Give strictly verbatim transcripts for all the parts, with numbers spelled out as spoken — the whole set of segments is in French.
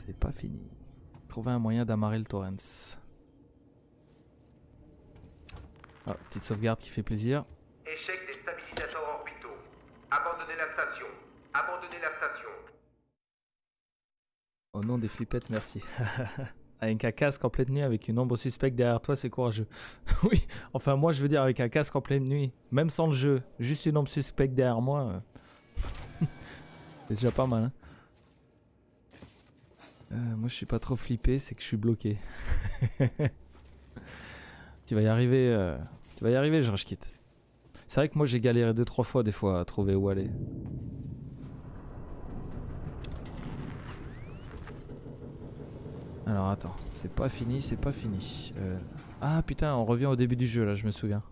c'est pas fini. Trouver un moyen d'amarrer le Torrens. Oh, petite sauvegarde qui fait plaisir. Échec des stabilisateurs orbitaux. Abandonnez la station. Abandonnez la station. Au nom des flippettes, merci. Avec un casque en pleine nuit, avec une ombre suspecte derrière toi, c'est courageux. Oui, enfin moi je veux dire avec un casque en pleine nuit, même sans le jeu, juste une ombre suspecte derrière moi. Euh... c'est déjà pas mal. Hein. Euh, moi je suis pas trop flippé, c'est que je suis bloqué. Tu vas y arriver, euh... tu vas y arriver, je quitte. C'est vrai que moi j'ai galéré deux trois fois des fois à trouver où aller. Alors attends, c'est pas fini, c'est pas fini. Euh... Ah putain, on revient au début du jeu là, je me souviens.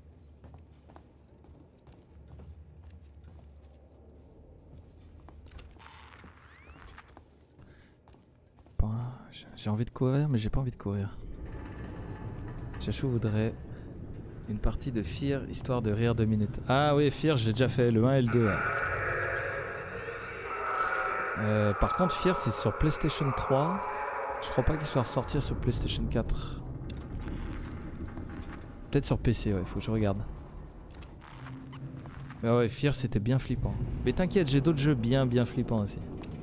J'ai envie de courir, mais j'ai pas envie de courir. Chachou voudrait une partie de Fear, histoire de rire deux minutes. Ah oui, Fear, j'ai déjà fait le un et le deux. Hein. Euh, par contre, Fear, c'est sur PlayStation trois. Je crois pas qu'il soit ressorti sur PlayStation quatre. Peut-être sur P C, ouais, faut que je regarde. Mais ouais, Fear, c'était bien flippant. Mais t'inquiète, j'ai d'autres jeux bien, bien flippants aussi.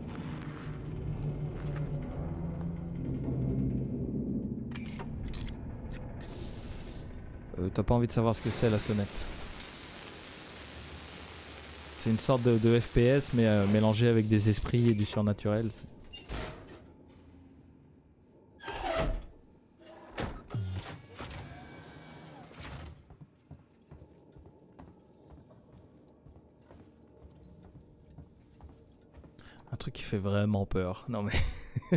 Euh, T'as pas envie de savoir ce que c'est la sonnette. C'est une sorte de, de F P S mais euh, mélangé avec des esprits et du surnaturel. Un truc qui fait vraiment peur. Non mais...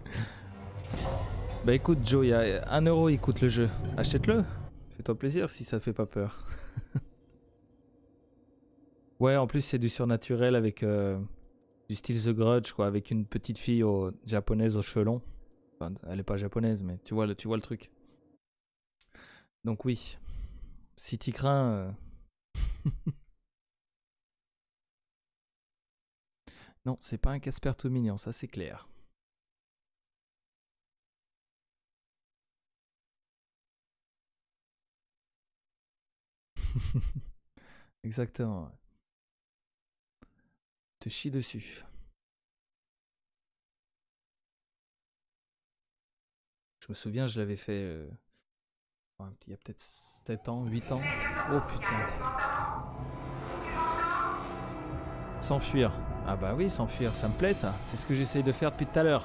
Bah écoute Joe, il y a un euro il coûte le jeu. Achète-le. Fais-toi plaisir si ça fait pas peur. Ouais, en plus c'est du surnaturel avec euh, du style The Grudge quoi, avec une petite fille au, japonaise aux cheveux longs. Enfin, elle est pas japonaise mais tu vois le, tu vois le truc. Donc oui, si t'y crains... Euh... non, c'est pas un Casper tout mignon, ça c'est clair. Exactement. Ouais. Te chie dessus. Je me souviens, je l'avais fait euh, il y a peut-être sept ans, huit ans. Oh putain. S'enfuir. Ah bah oui, s'enfuir, ça me plaît ça. C'est ce que j'essaye de faire depuis tout à l'heure.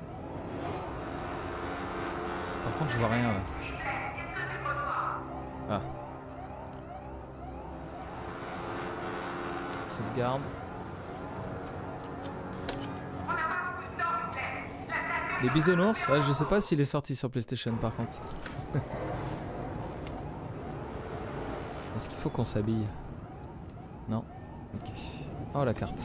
Par contre, je vois rien là. Ah. Sauvegarde. Les bisounours, ouais, je sais pas s'il est sorti sur PlayStation par contre. Est-ce qu'il faut qu'on s'habille? Non. Ok. Oh la carte.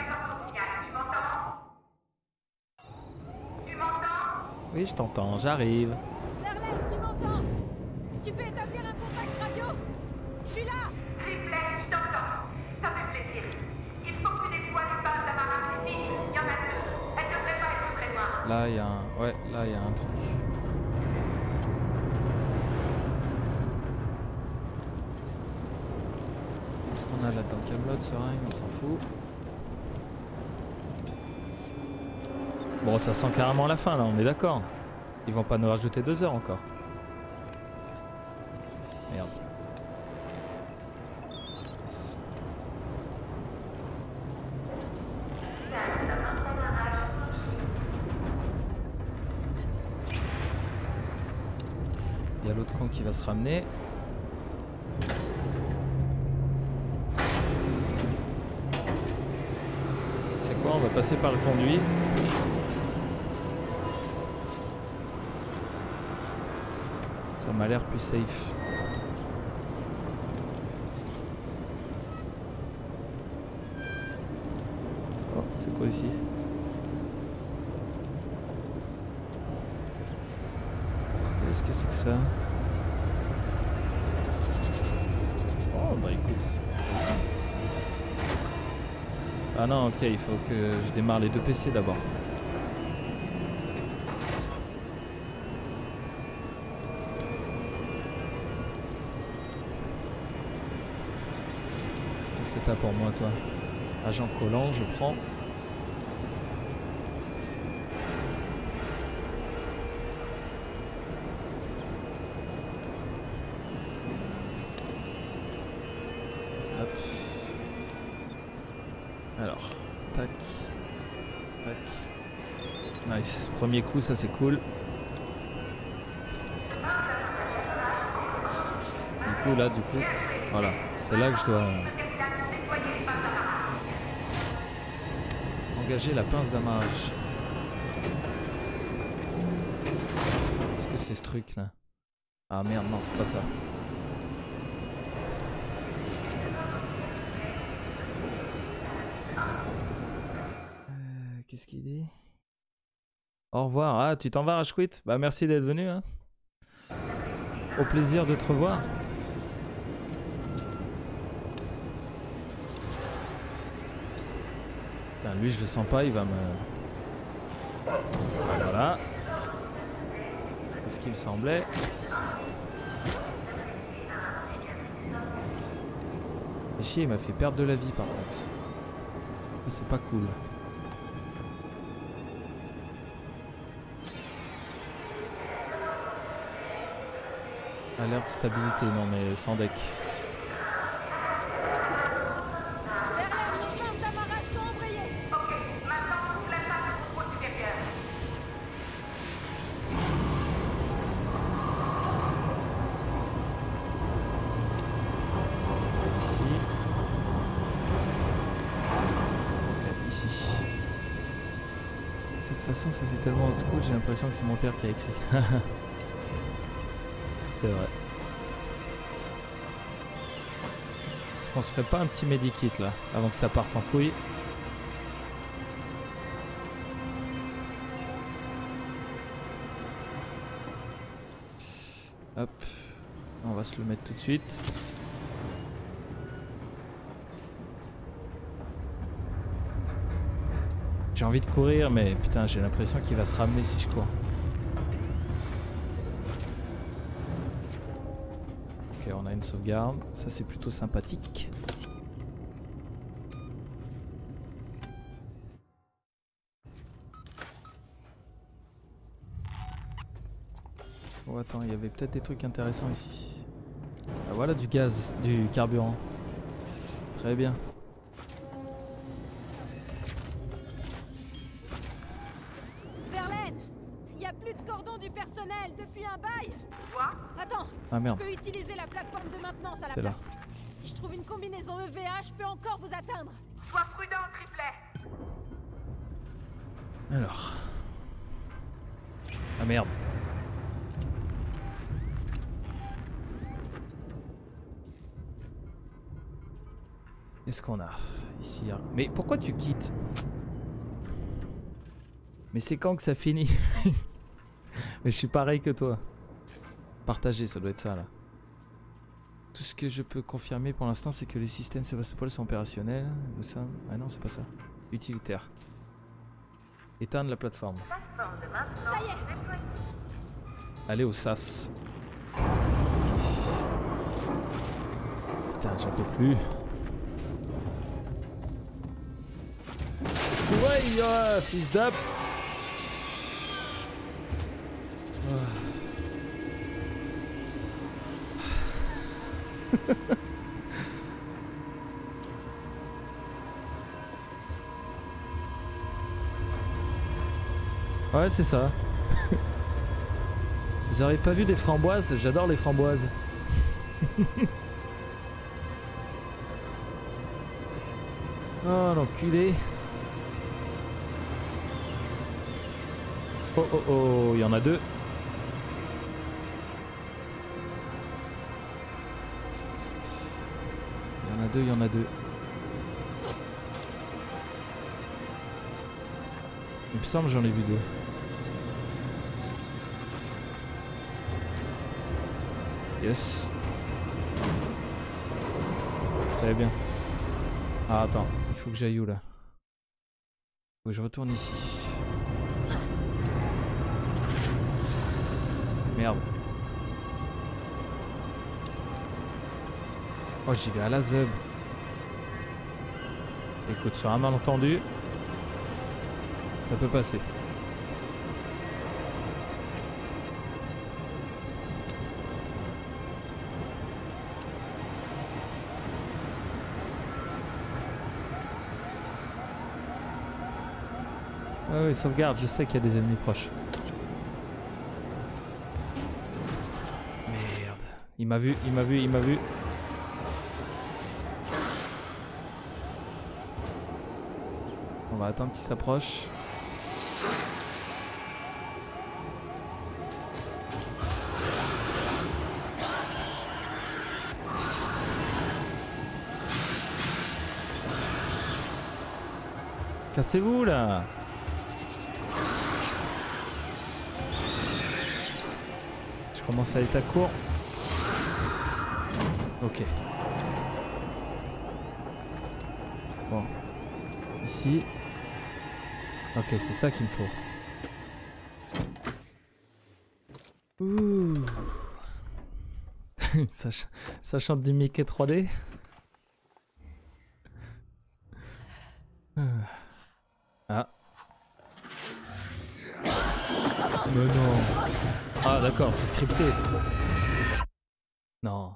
Oui, je t'entends, j'arrive. Verlaine, tu m'entends? Tu peux établir un contact radio? Je suis là. Ripley, je t'entends. Ça fait plaisir. Il faut que tu déploies une base d'amarrage ici. Il y en a deux. Elle devrait pas être très loin. Là, il y a un... Ouais, là, il y a un truc. Qu'est-ce qu'on a là-dedans? Camelot, seringue, on s'en fout. Bon, ça sent carrément la fin, là, on est d'accord. Ils vont pas nous rajouter deux heures encore. Merde. Il y a l'autre con qui va se ramener. C'est quoi? On va passer par le conduit. Ça m'a l'air plus safe. Oh, c'est quoi ici? Qu'est-ce que c'est que ça? Oh bah écoute. Ah non, ok, il faut que je démarre les deux P C d'abord. Qu'est-ce que t'as pour moi, toi? Agent collant, je prends. Hop. Alors, tac, tac. Nice. Premier coup, ça c'est cool. Du coup, là, du coup, voilà. C'est là que je dois engager la pince d'amarrage. Est-ce que c'est ce truc là? Ah merde, non, c'est pas ça. Euh, Qu'est-ce qu'il dit? Au revoir. Ah, tu t'en vas, Rashquit? Bah merci d'être venu. Hein. Au plaisir de te revoir. Putain, lui, je le sens pas, il va me... Voilà. C'est ce qu'il me semblait. Et chier, il m'a fait perdre de la vie par contre. C'est pas cool. Alerte stabilité, non mais sans deck. Verlaine, les pinces d'amarrage sont embrayées. Ok, maintenant on ouvre la salle de contrôle supérieur. Ici. Ok, ici. De toute façon, ça fait tellement old school, j'ai l'impression que c'est mon père qui a écrit. C'est vrai. Est-ce qu'on se ferait pas un petit medikit là, avant que ça parte en couille? Hop. On va se le mettre tout de suite. J'ai envie de courir, mais putain, j'ai l'impression qu'il va se ramener si je cours. Ok, on a une sauvegarde. Ça, c'est plutôt sympathique. Oh, attends, il y avait peut-être des trucs intéressants ici. Ah, voilà du gaz, du carburant. Très bien. Verlaine, il y a plus de cordon du personnel depuis un bail. Quoi? Attends, Ah merde. je peux utiliser la plateforme de maintenance à la C'est là. place. Si je trouve une combinaison E V A, je peux encore vous atteindre. Sois prudent, triplet. Alors. Ah merde. Qu'est-ce qu'on a ici? Mais pourquoi tu quittes? Mais c'est quand que ça finit? Mais je suis pareil que toi. Partager, ça doit être ça là. Tout ce que je peux confirmer pour l'instant, c'est que les systèmes Sébastopol sont opérationnels. Où ça? Ah non, c'est pas ça. Utilitaire. Éteindre la plateforme. Plateforme de maintenance Ça y est. déployée. Aller au S A S. Putain, j'en peux plus. Ouais, euh, fils d'up. Ouais, c'est ça. Vous auriez pas vu des framboises? J'adore les framboises. Oh l'enculé. Oh oh oh, il y en a deux. Il y en a deux, il y en a deux. Il me semble que j'en ai vu deux. Yes. Très bien. Ah attends, il faut que j'aille où là? Faut que je retourne ici. Merde. Oh j'y vais à la zeub. Écoute, sur un malentendu, ça peut passer. Ah oui, sauvegarde, je sais qu'il y a des ennemis proches. Merde. Il m'a vu, il m'a vu, il m'a vu. On va attendre qu'il s'approche. Cassez-vous là! Je commence à être à court. Ok. Bon. Ici. Ok, c'est ça qu'il me faut. Ouh. ça, ch ça chante du Mickey trois D. Ah. Mais non. Ah d'accord, c'est scripté. Non.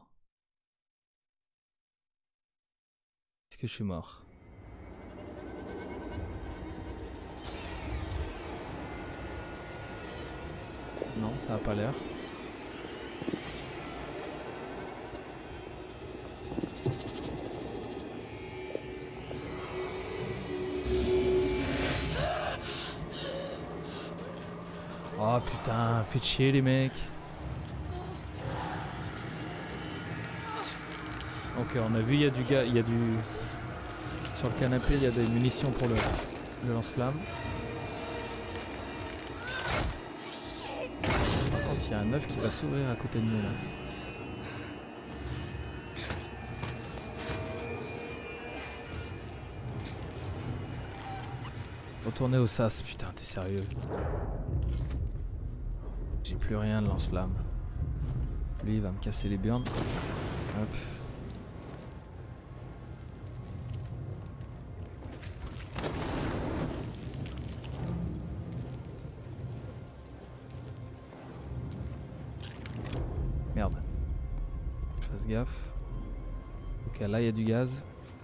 Est-ce que je suis mort? Non, ça a pas l'air. Oh putain, faites chier les mecs. Ok, on a vu, il y a du gars, il y a du... Sur le canapé, il y a des munitions pour le, le lance-flamme. Par contre, il y a un œuf qui va s'ouvrir à côté de nous là. Retournez au sas, putain, t'es sérieux? J'ai plus rien de lance-flamme. Lui, il va me casser les burnes. Hop. Merde. Je fasse gaffe. Ok, là, il y a du gaz.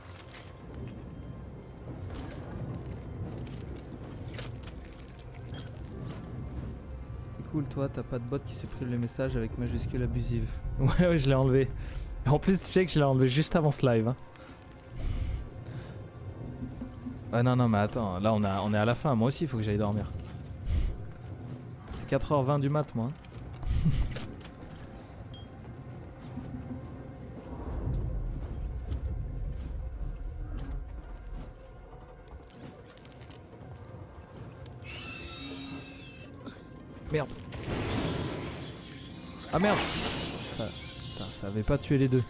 Cool, toi, t'as pas de bot qui supprime les messages avec majuscule abusive. Ouais, ouais, je l'ai enlevé. En plus, je sais que je l'ai enlevé juste avant ce live. Hein. Ah non, non, mais attends, là on, a, on est à la fin. Moi aussi, il faut que j'aille dormir. C'est quatre heures vingt du mat, moi. Merde. Ah merde. Ça, putain, ça avait pas tué les deux.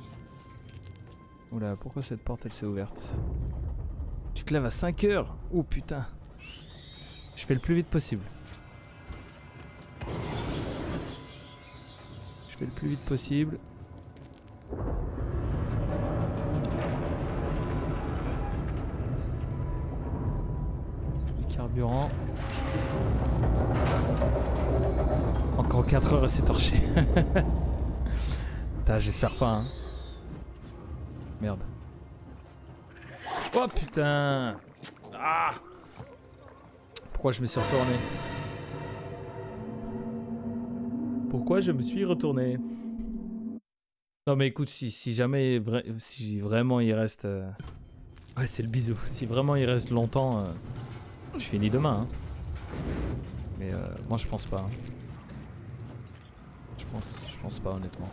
Oula, pourquoi cette porte elle s'est ouverte? Tu te lèves à cinq heures? Oh putain. Je fais le plus vite possible. Je fais le plus vite possible. Le carburant. Encore quatre heures et c'est torché. J'espère pas hein. Merde. Oh putain. Ah. Pourquoi je me suis retourné? Pourquoi je me suis retourné? Non mais écoute, si, si jamais vra si vraiment il reste... Euh... Ouais c'est le bisou. Si vraiment il reste longtemps, euh... je finis demain. Hein. Mais euh, moi je pense pas. Hein. Je pense, je pense pas honnêtement.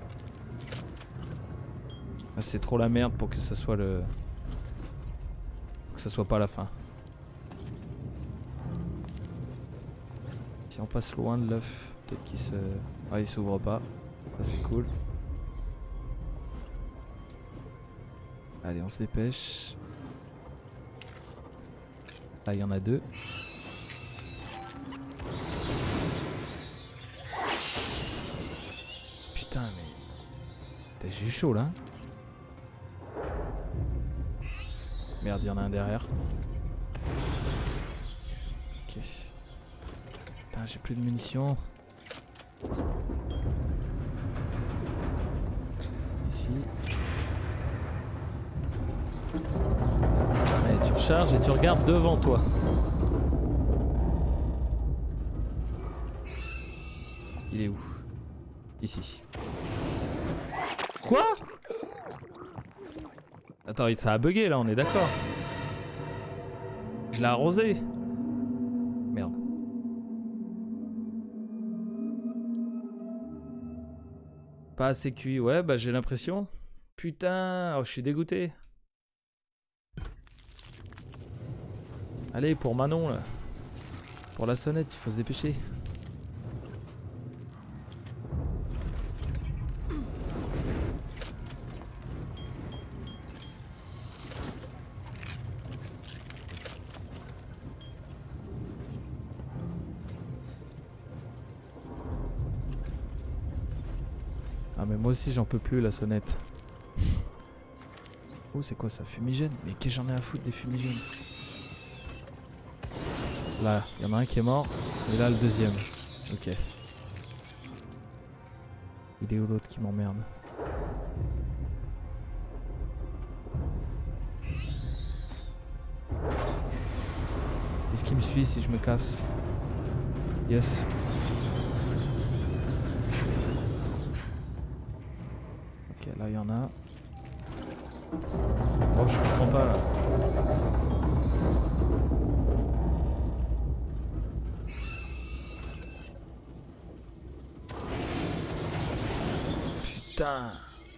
C'est trop la merde pour que ça soit le... Que ça soit pas la fin. Si on passe loin de l'œuf, peut-être qu'il se... Ah il s'ouvre pas. Ça c'est cool. Allez on se dépêche. Là il y en a deux. Putain mais... J'ai eu chaud là. Merde, il y en a un derrière. Ok. Putain, j'ai plus de munitions. Ici. Allez, tu recharges et tu regardes devant toi. Il est où? Ici. Quoi? Attends, ça a bugué là, on est d'accord. Je l'ai arrosé. Merde. Pas assez cuit, ouais, bah j'ai l'impression. Putain, oh, je suis dégoûté. Allez, pour Manon là. Pour la sonnette, il faut se dépêcher. Ah mais moi aussi j'en peux plus la sonnette. Oh c'est quoi ça, fumigène? Mais qu'est-ce que j'en ai à foutre des fumigènes? Là, il y en a un qui est mort, et là le deuxième. Ok. Il est où l'autre qui m'emmerde? Est-ce qu'il me suit si je me casse? Yes. Ok, là il y en a. Oh, je comprends pas là. Putain.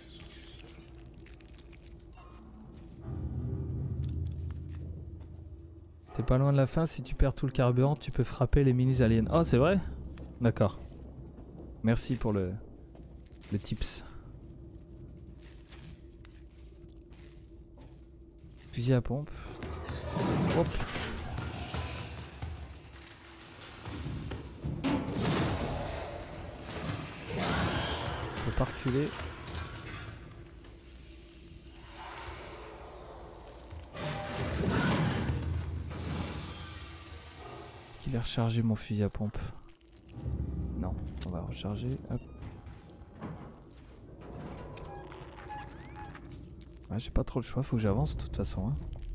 T'es pas loin de la fin, si tu perds tout le carburant, tu peux frapper les mini aliens. Oh, c'est vrai? D'accord. Merci pour le, le tips. Fusil à pompe. Hop. On peut pas reculer. Est-ce qu'il a rechargé mon fusil à pompe? Non, on va recharger. Hop. Ouais, j'ai pas trop le choix, faut que j'avance de toute façon. Hein.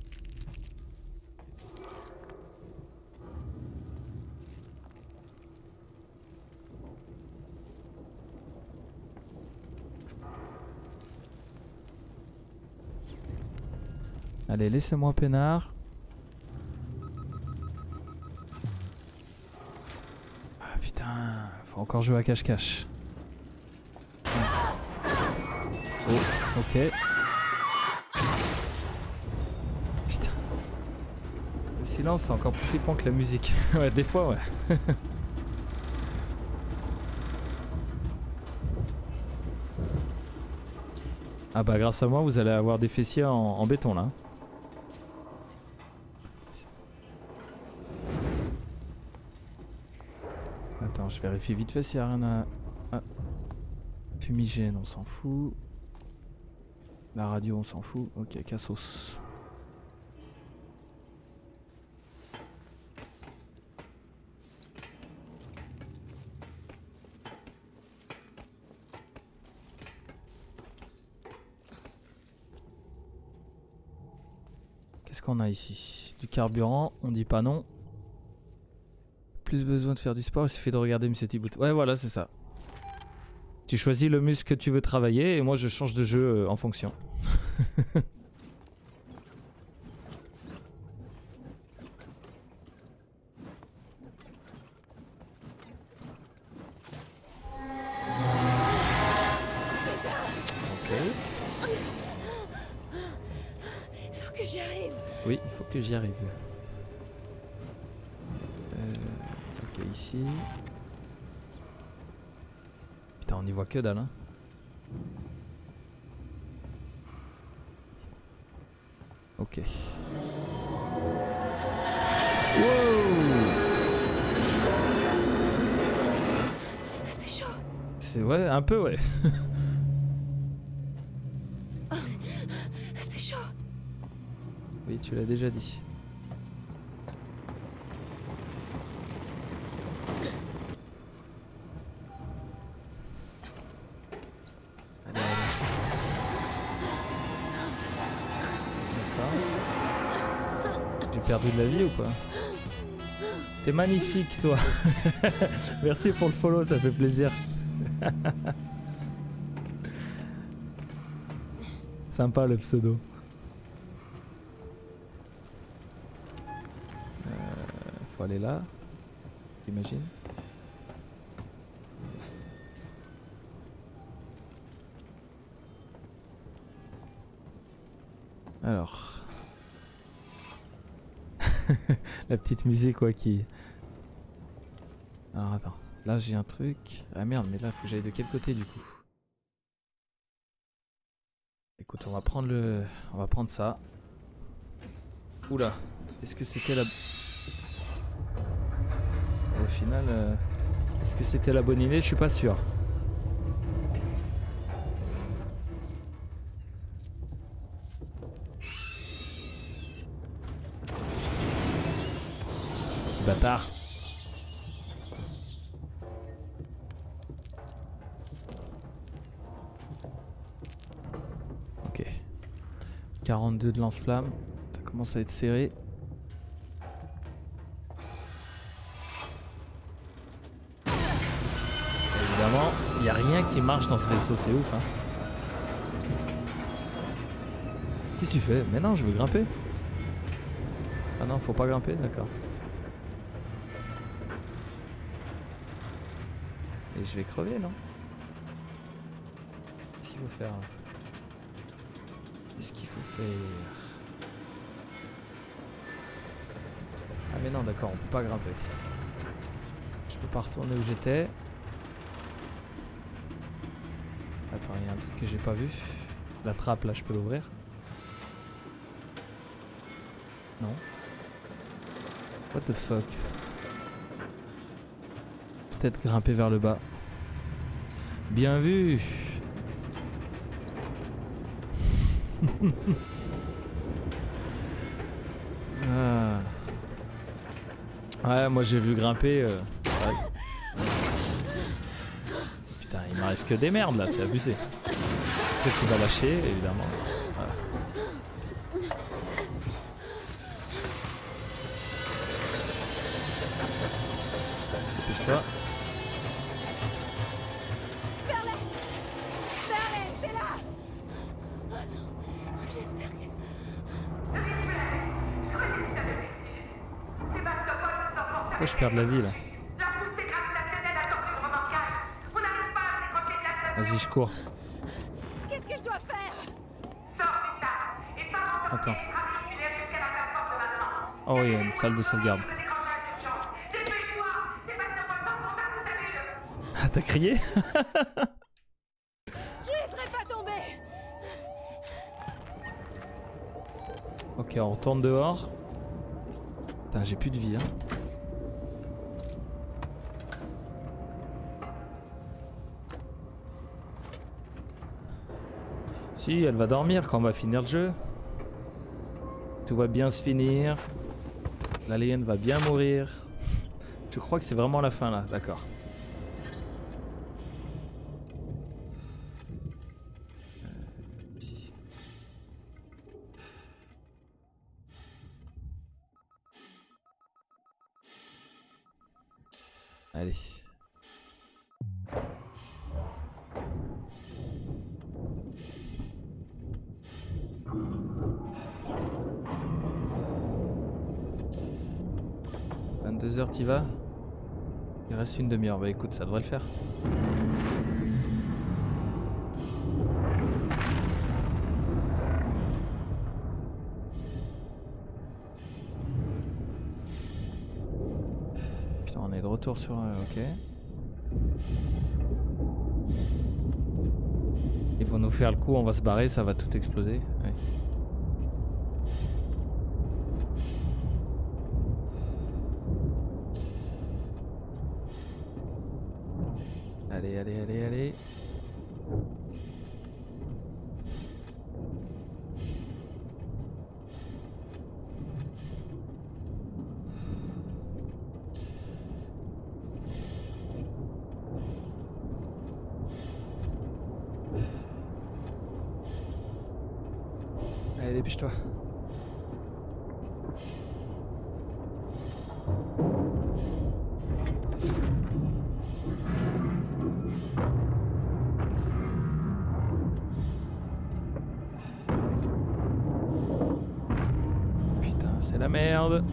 Allez, laissez-moi peinard. Ah putain, faut encore jouer à cache-cache. Oh, ok. Putain. Le silence, c'est encore plus flippant que la musique. Ouais, des fois, ouais. Ah bah grâce à moi, vous allez avoir des fessiers en, en béton là. Attends, je vérifie vite fait s'il n'y a rien à... Ah. Fumigène, on s'en fout. La radio, on s'en fout. Ok, cassos. Qu'est-ce qu'on a ici? Du carburant, on dit pas non. Plus besoin de faire du sport, il suffit de regarder Monsieur Thibaut. Ouais, voilà, c'est ça. Tu choisis le muscle que tu veux travailler et moi je change de jeu en fonction. Ok. Il faut que j'y arrive. Oui, il faut que j'y arrive. Euh, ok, ici. Putain, on y voit que dalle, hein. Ok. Wow! C'était chaud. C'est ouais, un peu ouais. C'était chaud. Oui. tu l'as déjà dit. Allez, allez. D'accord. J'ai perdu de la vie ou quoi? T'es magnifique toi. Merci pour le follow, ça fait plaisir. Sympa le pseudo. Euh, faut aller là, j'imagine. Alors. La petite musique quoi qui... Alors attends, là j'ai un truc. Ah merde, mais là faut que j'aille de quel côté du coup? Écoute, on va prendre le... On va prendre ça. Oula, est-ce que c'était la... Au final, euh... est-ce que c'était la bonne idée? Je suis pas sûr. Petit bâtard. Ok. quarante-deux de lance-flamme. Ça commence à être serré. Évidemment, il n'y a rien qui marche dans ce vaisseau, c'est ouf. Hein. Qu'est-ce que tu fais? Mais non, je veux grimper. Ah non, faut pas grimper, d'accord. Et je vais crever, non? Qu'est-ce qu'il faut faire? Qu'est-ce qu'il faut faire? Ah mais non, d'accord, on peut pas grimper. Je peux pas retourner où j'étais. Attends, il y a un truc que j'ai pas vu. La trappe, là, je peux l'ouvrir? Non. What the fuck? Peut-être grimper vers le bas. Bien vu. Ah. Ouais, moi j'ai vu grimper. Euh... Ouais. Putain, il m'arrive que des merdes là, c'est abusé. Peut-être qu'il va lâcher, évidemment. Voilà. Dépêche-toi. Pourquoi je perds de la vie là? Vas-y, je cours. Qu'est-ce que je dois faire? Attends. Oh, il y a une salle de sauvegarde. Ah, t'as crié? Je laisserai pas tomber. Ok, on retourne dehors. Putain, j'ai plus de vie, hein. Si, elle va dormir quand on va finir le jeu. Tout va bien se finir. L'alien va bien mourir. Je crois que c'est vraiment la fin là, d'accord. Allez. vingt-deux heures, t'y vas? Il reste une demi-heure. Bah écoute, ça devrait le faire. Putain, on est de retour sur... Euh, ok. Ils vont nous faire le coup, on va se barrer, ça va tout exploser. Oui. Allez, allez, allez, allez. dépêche-toi. Putain, c'est la merde.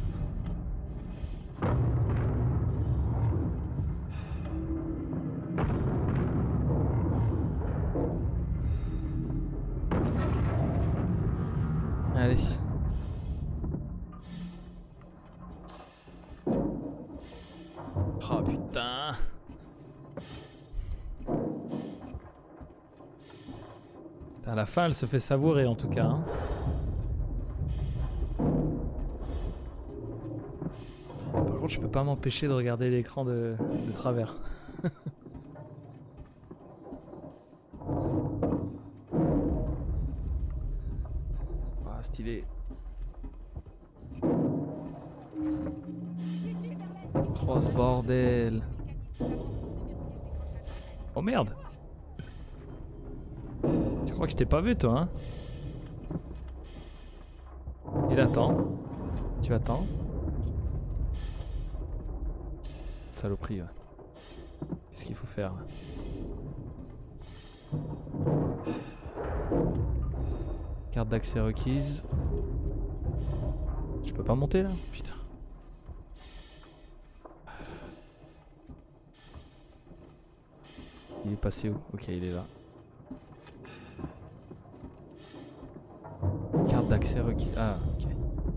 Allez. Oh putain. À la fin, elle se fait savourer en tout cas. Hein. Par contre, je peux pas m'empêcher de regarder l'écran de, de travers. Ah, stylé. Oh ce bordel. Oh merde. Tu crois que je t'ai pas vu toi hein? Il attend. Tu attends. Saloperie ouais. Qu'est-ce qu'il faut faire là? Carte d'accès requise. Je peux pas monter là? Putain. Il est passé où? Ok, il est là. Carte d'accès requise. Ah, ok.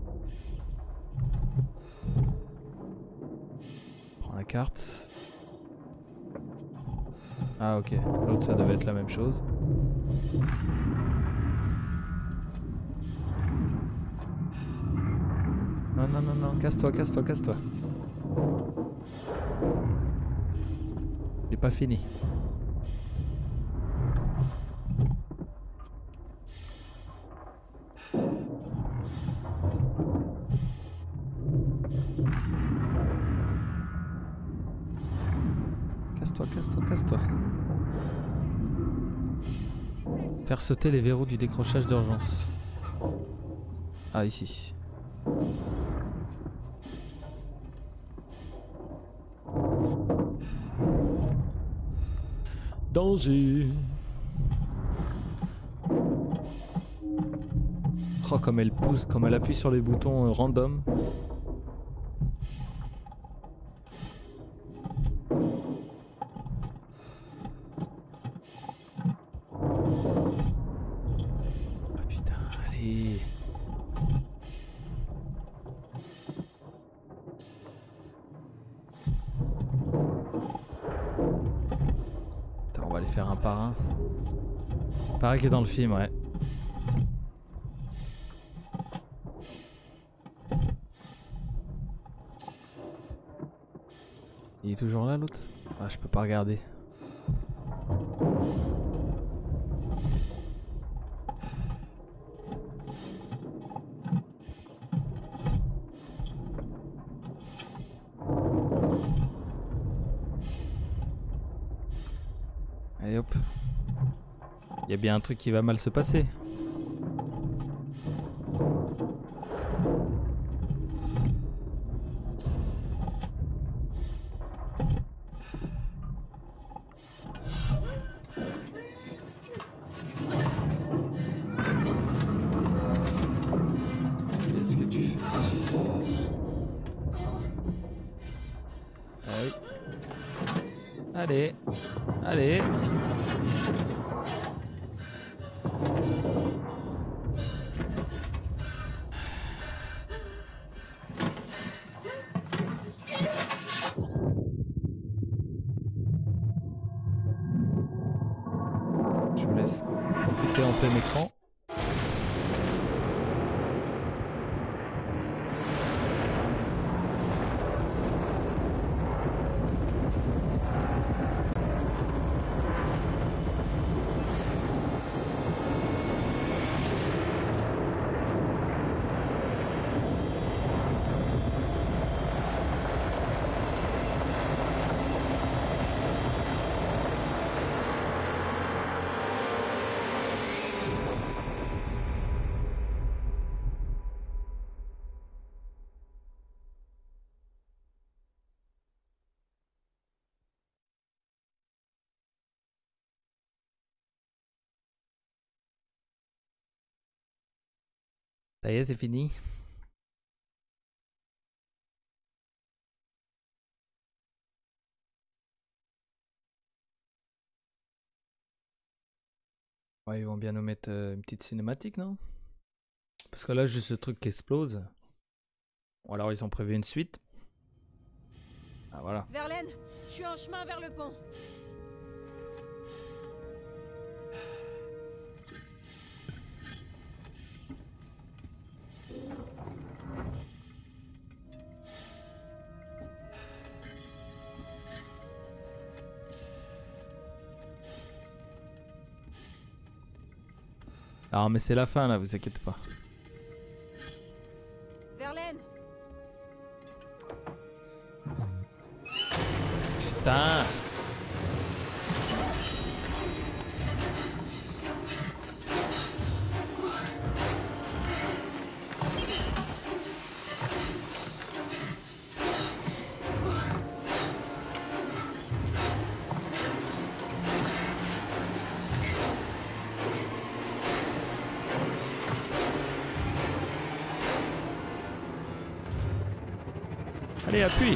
Prends la carte. Ah, ok. L'autre, ça devait être la même chose. Non, non, non, non. Casse-toi, casse-toi, casse-toi. Il est pas fini. Casse-toi, casse-toi, casse-toi. Faire sauter les verrous du décrochage d'urgence. Ah, ici. Danger. Oh, comme elle pousse, comme elle appuie sur les boutons euh, random. Ah putain, allez. Attends, on va les faire un par un. Pareil que dans le film, ouais. Il est toujours là l'autre? Ah, je peux pas regarder. Allez hop. Il y a bien un truc qui va mal se passer. Qu'est-ce que tu fais? Allez. Allez. Allez. Je vous laisse profiter en plein écran. Ça y est, c'est fini. Ouais, ils vont bien nous mettre euh, une petite cinématique, non? Parce que là, juste le truc qui explose. Ou alors ils ont prévu une suite. Ah voilà. Verlaine, je suis en chemin vers le pont. Alors mais c'est la fin là, vous inquiétez pas. Verlaine, Putain. Allez, appuie.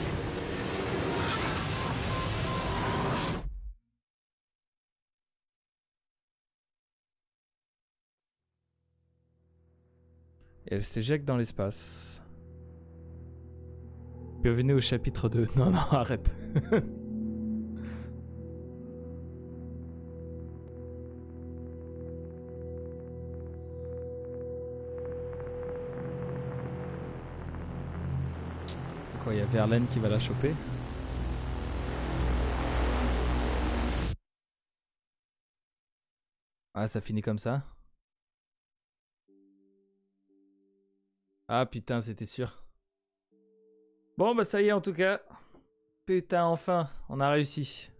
Et elle s'éjecte dans l'espace. Bienvenue au chapitre deux. Non, non, arrête. Quoi, il y a Verlaine qui va la choper. Ah, ça finit comme ça. Ah putain, c'était sûr. Bon bah ça y est en tout cas. Putain, enfin, on a réussi.